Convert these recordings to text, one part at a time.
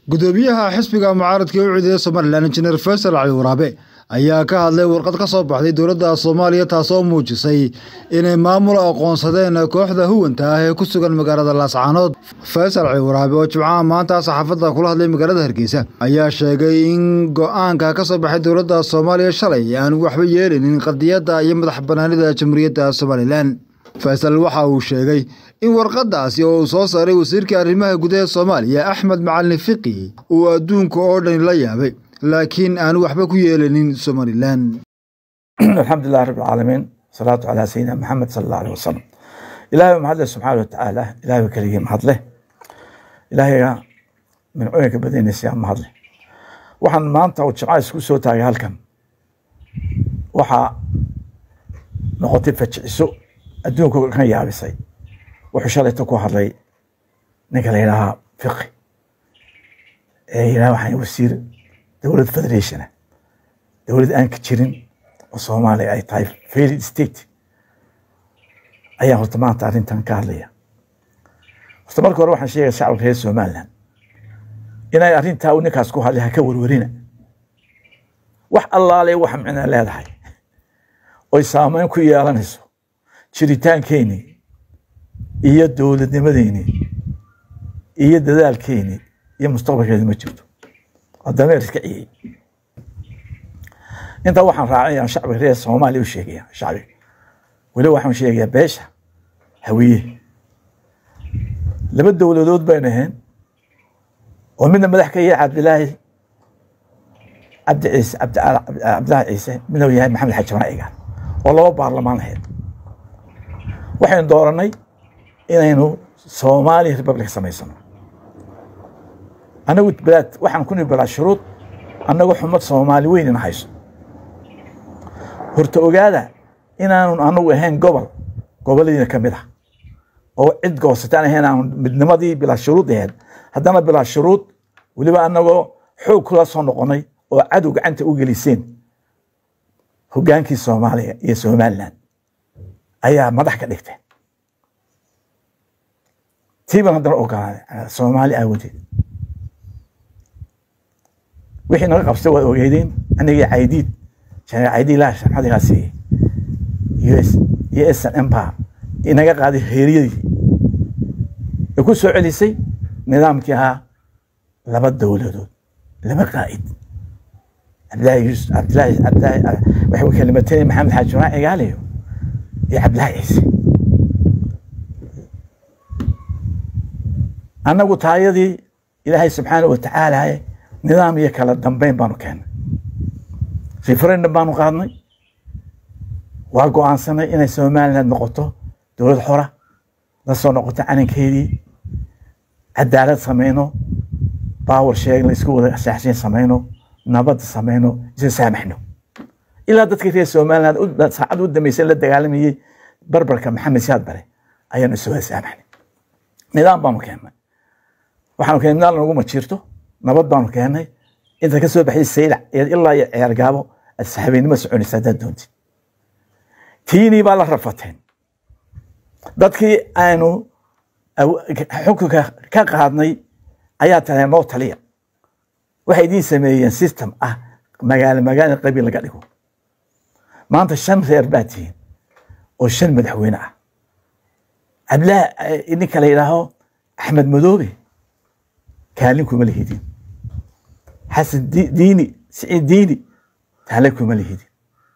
gudoomiyaha xisbiga mucaaradka u ciiday Soomaaliland Engineer Faisal Ali Waraabe ayaa ka hadlay warqad ka soo baxday dowladda Soomaaliya taasoo muujisay inay maamul aqoonsadeen kooxda huwanta ah ee ku sugan magaalada Laascaanood. Faisal Ali Waraabe oo jimcaha maanta saxaafadda kula hadlay magaalada Hargeysa ayaa sheegay in go'aanka ka soo baxay dowladda Soomaaliya shalay aan waxba yeelin qadiyadda iyo madaxbannaanida Jamhuuriyadda Soomaaliland. Faisal waxa uu sheegay in warqadaasi oo soo saaray wasiirka arrimaha gudaha Soomaaliya Axmed Macalin Fiqi uu adduunka oo dhan la yaabay laakiin aan waxba ku yeelanin Soomaaliland. alxamdulillahi rabbil caalamiin salaatu ala sayyidina Muhammad sallallahu alayhi wasallam. Ilaahay mahad subhanahu wa ta'ala ilaahay kaliya mahad leh ilaahay min ooyinka badinaysa mahad leh. waxaan maanta oo jimcaha isku soo taagay halkan waxa noqotay fajiciso adduunka kan yaabisay wuxuu shalayta ku hadlay ninka la yiraahdo Fiqi waxaan wasiir dowlad federation dowlad aan ka jirin oo Soomaaliya ay tahay failed state ayaa horta maanta arrintan ka hadlaya. horta marka hore waxaan sheegay shacabka reer Soomaaliland inay arrintaa uu ninkaas ku hadlay ka warwarina wax allaale wax macna leedahay oo saameyn ku yeelanayso jiritaankeeni iyo dowladnimadeeni iyo dadaalkeeni iyo mustaqbalkeeni ma jirto haddana iska ciyay inta waxaan raacay shacabka reer Soomaaliya u sheegaya shacabka wali waxaan sheegayaa beesha hawiye laba dowladood bayna ahayn oo midna madax ka yahay Cabdilaahi Ciise midna yahay Maxamed Xaji Maraa'iga oo laba baarlamaan ahayd waxaan dooranay inaynu Soomaali Republic samaysano anagu balad waxaan ku nibala shuruud anagu xumad Soomaali weyn in hayso horta ogaada inaanu anagu ahayn goboladiina kamid ah oo cid goosataan ahayn aan midnimadii bila shuruud ahayn haddana bila shuruud waliba anagu xoog kula soo noqonay oo cadow gacanta u geliseen hogaankii Soomaaliya iyo Somaliland ayaa madax ka dhigtay tiiban haddana ogaaday Soomaali aawadi wixii naga qabsay waa ogeydeen aniga caydiid caydiid la shaqadigaasi US Empire inaga qaaday heeriyadii ku soo celisay nidaamkii ahaa laba dowladood laba qaa'id Cabdilaahi waxay kalimateen Maxamed Xaji Maraa'iga iyo Cabdilaahi Ciise anagu taayadii Ilaahay subxaanahu wa ta'ala nidaam iyo kala dambeyn baanu keenay referendum baanu qaadnay waa go'aansanay inay Soomaaliland noqoto dowlad xor ah la soo noqoto calankeedii cadaalad sameeyno power sharing la isku wada saxsan sameeyno nabad sameeyno is saamaxno ilaa dadkii reer Soomaaliland saacad u dambeysay la dagaalamay barbarka Maxamed Siyaad Bare ayaan soo saamaxnay nidaam baanu keenay waxaanu keenay nidaam lagu ma jirto nabad baanu keenay inta ka soo baxay saylac ilaa ciyaar gaabo asxaabeynimo soconaysa doonti tiini baa la rafateen dadkii aanu xukunka ka qaadnay ayaa tahay noo taliya waxay idin sameeyeen system ah magaalo qabiil laga dhigo maanta 5 reer baatiin oo 5 madaxweyne ah Cabdilaahi ninka la yiraahdo Axmed Madoobe كالكم الهدين حسن ديني سعيد ديني تهلكم الهدين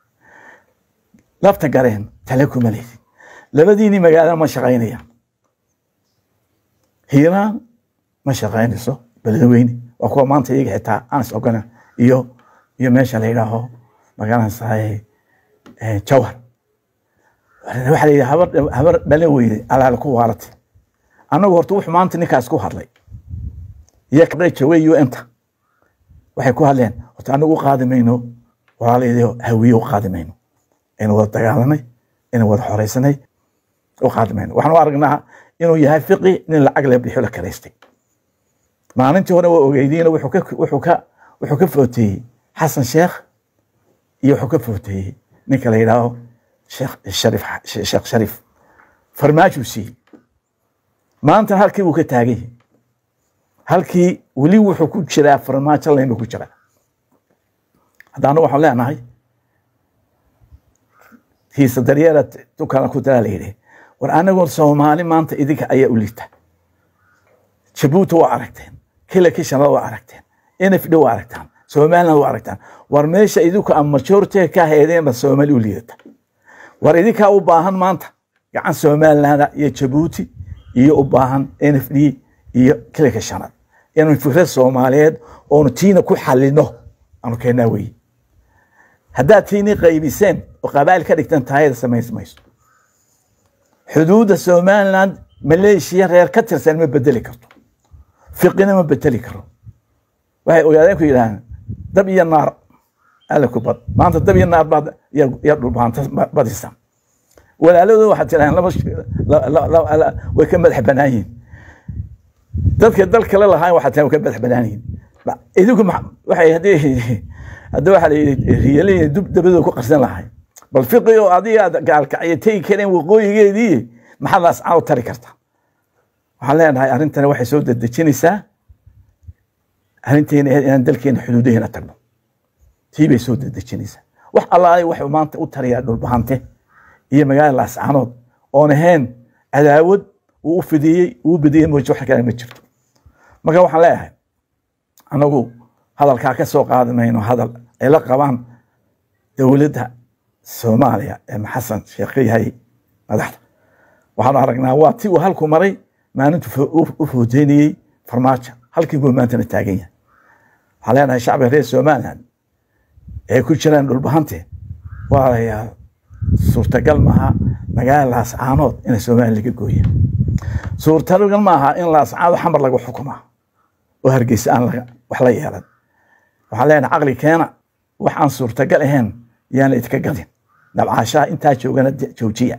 لفت قرين تهلكم الهدين لما ديني مقالة ما شغينيا هنا ما شغيني سو بلدويني وكو ما انت يجي حتى انا سوقنا يو ماشي على هو مقالة صحيح جوهر واحد هبر بلوي على الكوارت انا ورتوح ما انت نكاس كو هادلي يكبر جوي انت waxay ku hadleen horta anagu qaadimayno walaalaydii hawiyo qaadimayno inuu wada dagaalanay inuu wada xoreysanay oo qaadimayno waxaan u aragnaa inuu yahay Fiqi in lacag la bixiyo la kaleystay maalintii hore waa ogeydeen wuxuu ka footay Xasan Sheekh iyo wuxuu ka footay ninka la yiraahdo Sheekh Sharif farmaajo si maanta halkii uu ka taagay halkii weli wuxuu ku jiraa farmaajo laynu ku jiraa haddaanu waxaan leenahay kiisa daryeera dukana ku daraa layidhi war anagoo Soomaali maanta idinka ayaa u liita Djibouti waa aragteen kila kishana waa aragteen NFD waa aragtaan Soomaaliland waa aragtaan war meesha idinku ama majority ka heedeen Soomaali u liita war idinka u baahan maanta gacan Soomaaliland iyo Djibouti iyo u baahan NFD iyo kila kishana inuu fikrad Soomaaliyeed oo tiina ku xalino aanu keenaa way haddaad tiini qaybiseen oo qabaa'il ka dhigtan taayada samaysmayso xuduudda Soomaaliland Malaysia reer ka tirsan ma bedeli karto fiqina ma bedeli karo waxay ogaadeen ku yiraahdaan dab iyo naar ala ku bad maanta dab iyo naar baad ya dhulbaanta badisa walaaladu waxa tiraan laba way ka madax banaayin dadka dalka la lahayn waxa tiraan ka madax banaayin idinku waxay hadii waxa riyalay dabadooda ku qarsan lahayn bal fiqiyo adiga gaalka ay tay kareen waqooyigeedii maxaa laas aan tari karta waxaan leenahay arrintan waxay soo dadejinaysaa arrinteena inaan dalkeena xuduudaheena tagno tii bay soo dadejinaysaa wax allaah wax maanta u tariyaa dhulbahante iyo magaalada Laascaanood oon ahayn cadaawad uu u fidiyay moojo wax kale ma jirto marka waxaan leeyahay anagu hadalka ka soo qaadanayno hadal ay la qabaan dawladda Soomaaliya ee Xasan Sheekh yahay madaxda waxaan aragnaa waa tii uu halku maray maalintu u fuudeynayay farmaajo halkii buu maanta taagan yahay waxaan leenahay shacabka reer Soomaaliland ee ku jiraan dhulbahante waa suurtagal maaha magaalada Laascaanood in Soomaaliya laga gooyo suurtagal maaha in Laascaanood xamar lagu xukumo oo Hargeysa aan wax la yeelan waxaan leenahay aqli keena wax aan suurtagal ahayn yaan idka galin nabcaasha inta joogana joojiya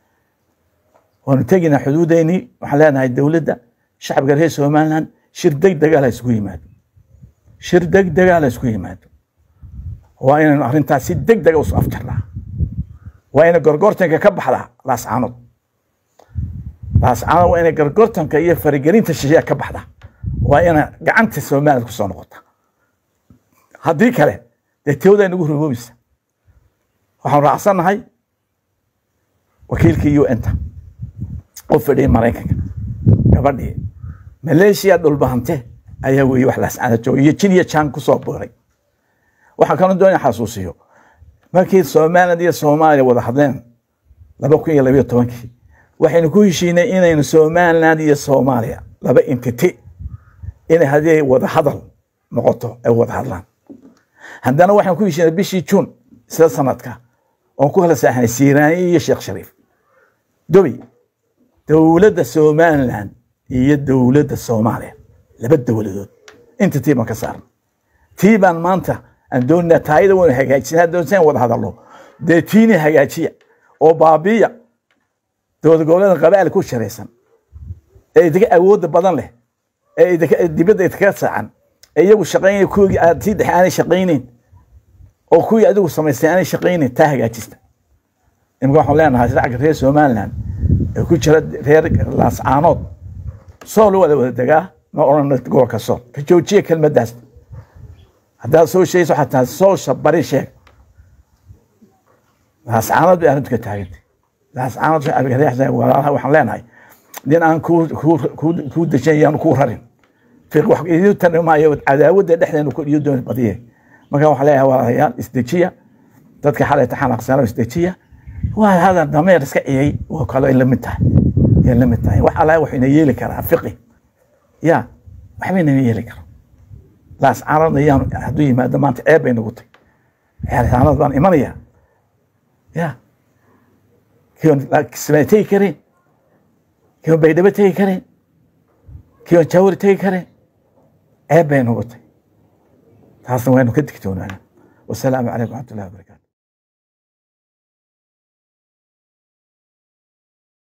waanu tagina xuduudeeni waxaan leenahay dawladda shacabka reer Soomaaliland shir degdeg ah la isku yimaado waa inaan arrintaas si degdeg ah u afjarnaa waa in gorgortanka ka baxda Laascaanood waa in gorgortanka iyo farigelinta shisheeye ka baxda waa in gacanta Soomaaliland ku soo noqota haddii kale dadkooda inagu ruboobaysa waxaan raacsanahay wakiilkii UN-ta oo fadhiyay Mareykanka gabadhii Malaysia dhulbahante ayaa weey wax Laascaanood iyo Jiniya Chan ku soo booray waxaan kana doonay xasuusiyo markii Soomaaliland iyo Soomaaliya wada hadleen 2012 waxaynu ku heshiinay inaynu Soomaaliland iyo Soomaaliya laba entity in hadii wada hadal noqoto ay wada hadlaan haddana waxaan ku heshiinay bishii June sida sanadka oo ku kala saaxnay Siiraani iyo Sheekh Shariif dobi dawladda Soomaaliland iyo dawladda Soomaaliya laba dawladood inta tiiban ka saaran tiiban maanta aan doonaa taayada waan hagaajinaa doonsan wada hadallo deetiini hagaajiya oo baabiya dawlad goboleedka qabaa'il ku shareysan ee idiga awood badan leh ee idiga dibadda ka saacan iyagu shaqeynay kuwii aad si dhaxaanay shaqeyneen oo kuwii adigu samaysay aanay shaqeyneen taa hagaajista imka waxaan leenahay shacabka reer Soomaaliland ee ku jira reer Laascaanood soo wada dagaa ma oran gobolka soo ka joojiye kelmadaas hadda soo sheeyso xataa soo shabari sheeg Laascaanood ay arrintu ka taagantay Laascaanood waxaan leenahay din aan ku dajiyaan ku rarin fiiq wax idin tanimaayo cadaawada dhexdeena ku iyo doon badiye marka waxaan leeyahay walaalayaal isdejiya dadka xalay taxanaqsan isdejiya waa hada dameer iska ciyay oo kale in la mid tahay wax alla wax inay yeeli karaa fiqi ya waxba inay yeeli karaa Laascaanood ayaan haduu yimaado maanta ceeb bay nagu tahay Laascaanood baan imanaya ya kiyon smeetay kareen kiyon baydhaba tay kareen kiyon jawr tay kareen ceeb bay nagu tahay taasna waynu ka digtoonaana wassalaamu calaykum wa rahmatullahi wa barakaatuh